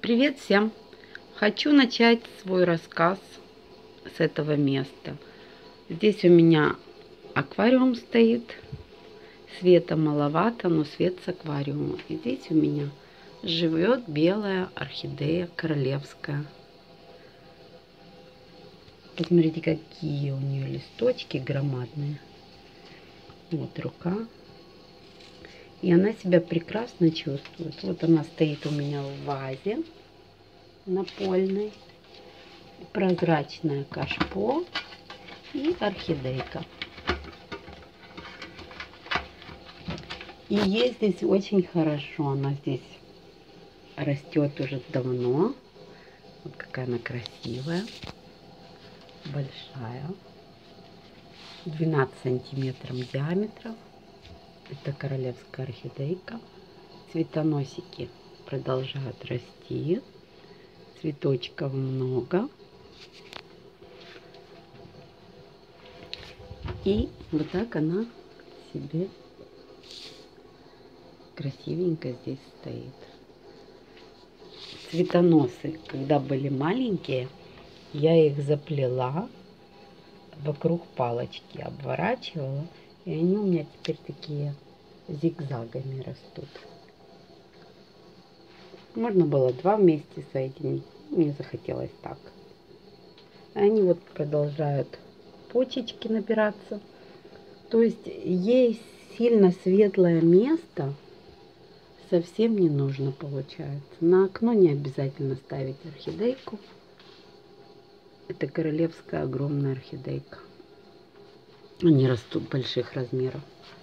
Привет всем! Хочу начать свой рассказ с этого места. Здесь у меня аквариум стоит. Света маловато, но свет с аквариума. И здесь у меня живет белая орхидея королевская. Посмотрите, какие у нее листочки громадные. Вот рука. И она себя прекрасно чувствует. Вот она стоит у меня в вазе напольной. Прозрачное кашпо и орхидейка. И ей здесь очень хорошо. Она здесь растет уже давно. Вот какая она красивая. Большая. 12 сантиметров диаметра. Это королевская орхидейка. Цветоносики продолжают расти. Цветочков много. И вот так она себе красивенько здесь стоит. Цветоносы, когда были маленькие, я их заплела вокруг палочки, обворачивала, и они у меня теперь такие зигзагами растут. Можно было два вместе соединить, мне захотелось так. Они вот продолжают почечки набираться. То есть ей сильно светлое место совсем не нужно, получается. На окно не обязательно ставить орхидейку. Это королевская огромная орхидейка. Они растут больших размеров.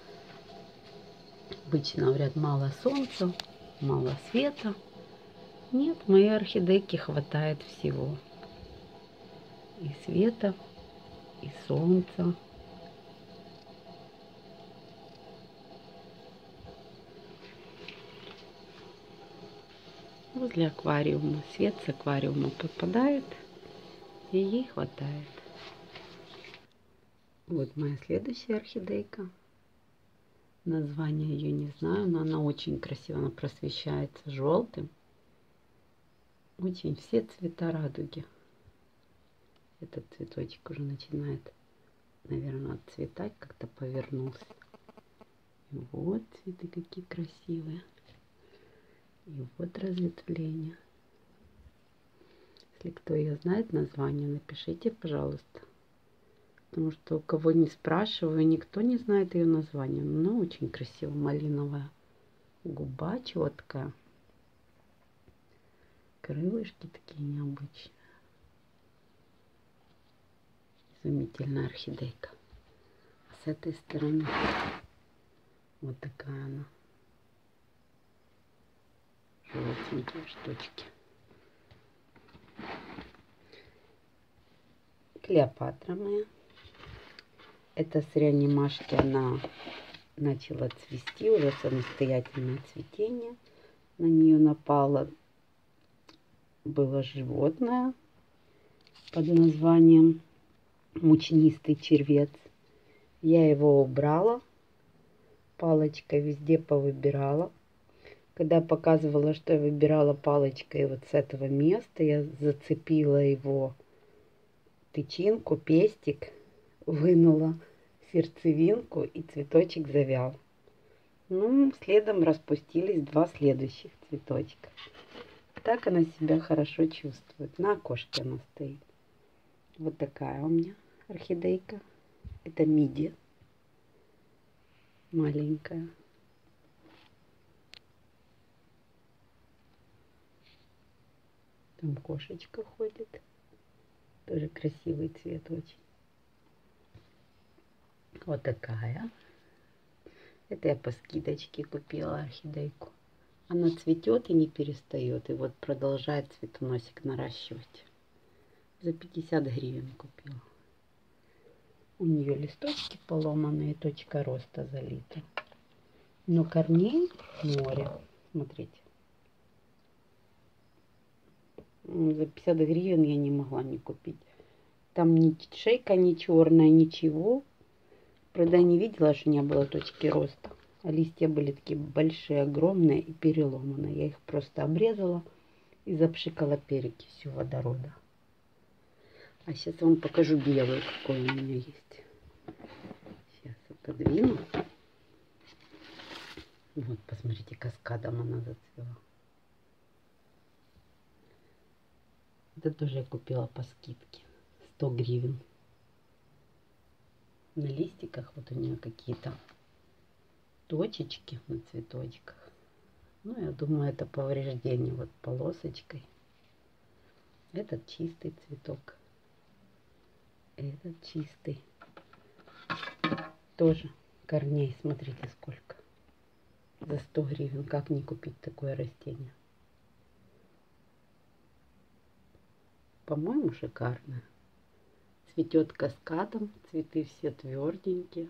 Обычно говорят, мало солнца, мало света. Нет, моей орхидейке хватает всего. И света, и солнца. Возле аквариума свет с аквариума попадает, и ей хватает. Вот моя следующая орхидейка. Название ее не знаю, но она очень красиво, она просвещается желтым. Очень все цвета радуги. Этот цветочек уже начинает, наверное, отцветать, как-то повернулся. И вот цветы какие красивые. И вот разветвление. Если кто ее знает название, напишите, пожалуйста. Потому что у кого не спрашиваю, никто не знает ее название. Но она очень красивая, малиновая губа четкая. Крылышки такие необычные. Изумительная орхидейка. А с этой стороны вот такая она. Желтенькие штучки. Клеопатра моя. Это с реанимашки она начала цвести, уже самостоятельное цветение. На нее напало было животное под названием мучнистый червец. Я его убрала, палочкой везде повыбирала. Когда показывала, что я выбирала палочкой вот с этого места, я зацепила его тычинку, пестик, вынула сердцевинку, и цветочек завял. Ну, следом распустились два следующих цветочка. Так она себя хорошо чувствует. На окошке она стоит. Вот такая у меня орхидейка. Это миди. Маленькая. Там кошечка ходит. Тоже красивый цвет очень. Вот такая. Это я по скидочке купила орхидейку. Она цветет и не перестает. И вот продолжает цветоносик наращивать. За 50 гривен купила. У нее листочки поломанные, точка роста залита. Но корней море. Смотрите. За 50 гривен я не могла не купить. Там ни шейка не черная, ничего. Правда, я не видела, что не было точки роста. А листья были такие большие, огромные и переломанные. Я их просто обрезала и запшикала перекисью водорода. А сейчас вам покажу белую, какой у меня есть. Сейчас отодвину. Вот, посмотрите, каскадом она зацвела. Это тоже я купила по скидке. 100 гривен. На листиках вот у нее какие-то точечки на цветочках. Ну, я думаю, это повреждение вот полосочкой. Этот чистый цветок. Этот чистый. Тоже корней, смотрите, сколько. За 100 гривен. Как не купить такое растение? По-моему, шикарное. Цветет каскадом. Цветы все тверденькие.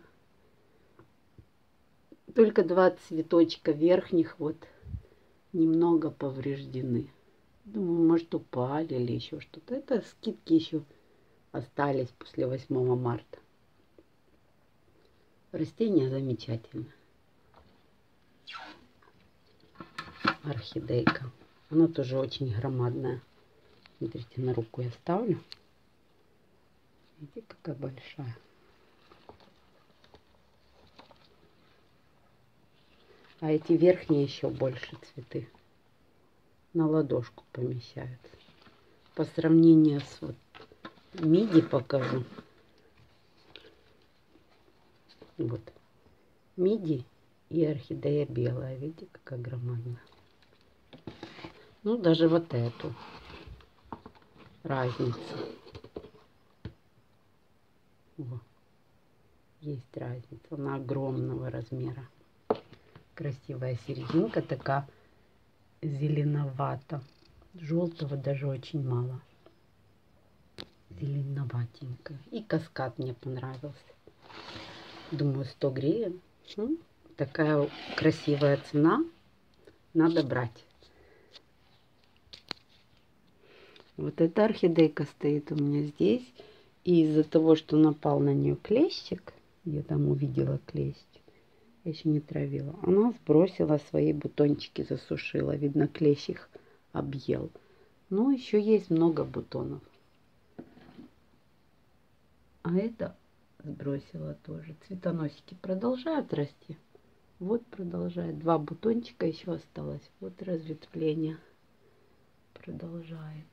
Только 2 цветочка верхних вот немного повреждены. Думаю, может, упали или еще что-то. Это скидки еще остались после 8 марта. Растение замечательное. Орхидейка. Она тоже очень громадная. Смотрите, на руку я ставлю. Видите, какая большая. А эти верхние еще больше цветы. На ладошку помещаются. По сравнению с вот миди покажу. Вот. Миди и орхидея белая. Видите, какая громадная. Ну, даже вот эту разницу. Вот. Есть разница. Она огромного размера. Красивая серединка такая зеленовато. Желтого даже очень мало. Зеленоватенькая. И каскад мне понравился. Думаю, 100 гривен. Такая красивая цена. Надо брать. Вот эта орхидейка стоит у меня здесь. И из-за того, что напал на нее клещик, я там увидела клещ, я еще не травила, она сбросила свои бутончики, засушила. Видно, клещ их объел. Но еще есть много бутонов. А это сбросила тоже. Цветоносики продолжают расти. Вот продолжает. 2 бутончика еще осталось. Вот разветвление продолжает.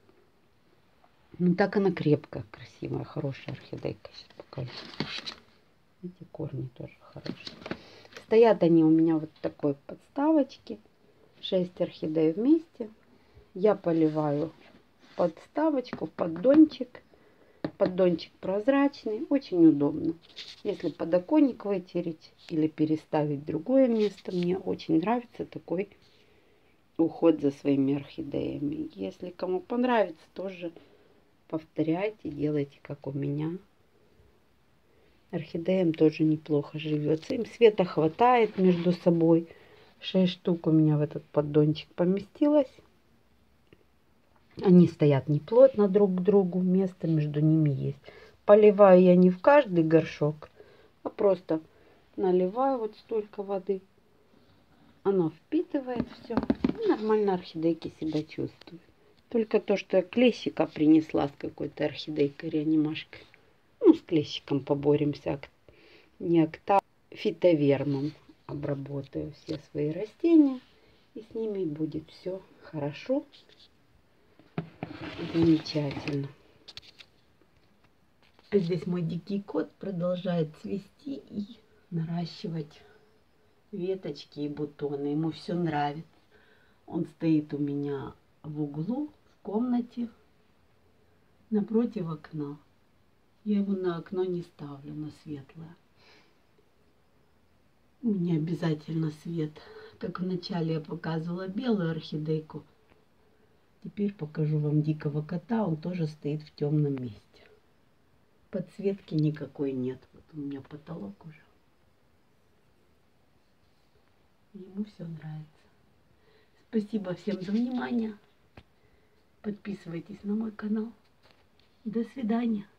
Ну так она крепкая, красивая, хорошая орхидейка. Сейчас покажу. Эти корни тоже хорошие. Стоят они у меня вот в такой подставочке. 6 орхидей вместе. Я поливаю подставочку, поддончик. Поддончик прозрачный, очень удобно. Если подоконник вытереть или переставить в другое место, мне очень нравится такой уход за своими орхидеями. Если кому понравится, тоже повторяйте, делайте как у меня. Орхидеям тоже неплохо живется. Им света хватает между собой. 6 штук у меня в этот поддончик поместилось. Они стоят не плотно друг к другу, место между ними есть. Поливаю я не в каждый горшок, а просто наливаю вот столько воды. Оно впитывает все. И нормально орхидейки себя чувствуют. Только то, что я клещика принесла с какой-то орхидейкой реанимашкой. Ну, с клещиком поборемся. Не октав, фитовермом обработаю все свои растения. И с ними будет все хорошо. Замечательно. Здесь мой дикий кот продолжает цвести и наращивать веточки и бутоны. Ему все нравится. Он стоит у меня в углу, в комнате, напротив окна. Я его на окно не ставлю, на светлое. Не обязательно свет. Как вначале я показывала белую орхидейку. Теперь покажу вам дикого кота. Он тоже стоит в темном месте. Подсветки никакой нет. Вот у меня потолок уже. Ему все нравится. Спасибо всем за внимание. Подписывайтесь на мой канал. До свидания.